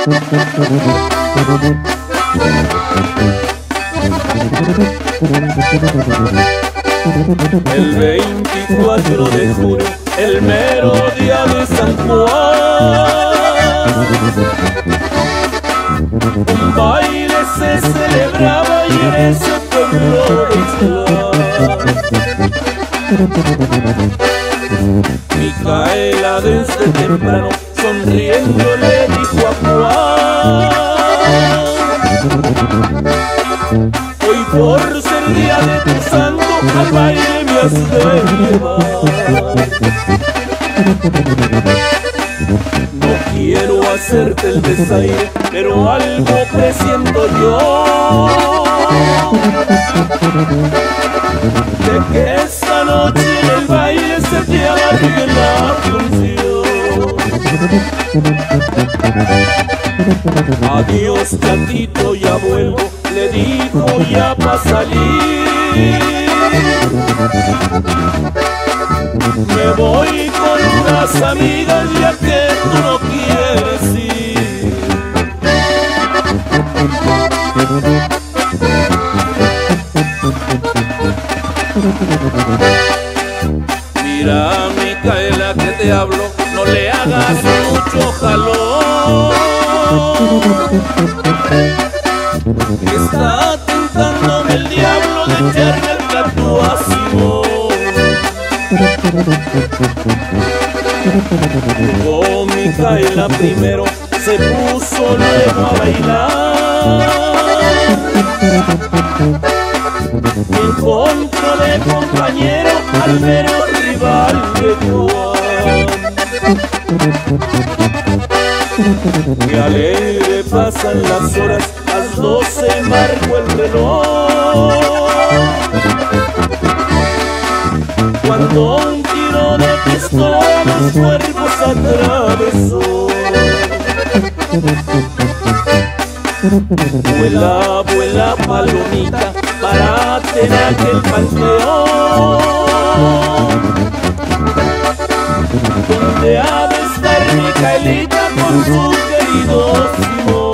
El 24 de junio, el mero día de San Juan, un baile se celebraba y en ese pueblo Micaela desde temprano sonriendo le dijo a Juan: hoy por ser día de tu santo al baile me has de llevar. No quiero hacerte el desaire, pero algo presiento yo, de que esta noche en el baile se te alargue la función. Adiós gatito, ya vuelvo, le dijo ya pa' salir. Me voy con unas amigas ya que tú no quieres ir. Mira, Micaela, que te hablo, no le hagas mucho jalón. Está tentándome el diablo de echarme el plato a Simón. Llegó Micaela primero, se puso luego a bailar. Encontró de compañero al mero rival de Juan. Qué alegre pasan las horas, las 12 marcó el reloj, cuando un tiro de pistola los cuerpos atravesó. Vuela, vuela palomita, párate en aquel panteón, donde ha de estar Micaelita con su querido Simón.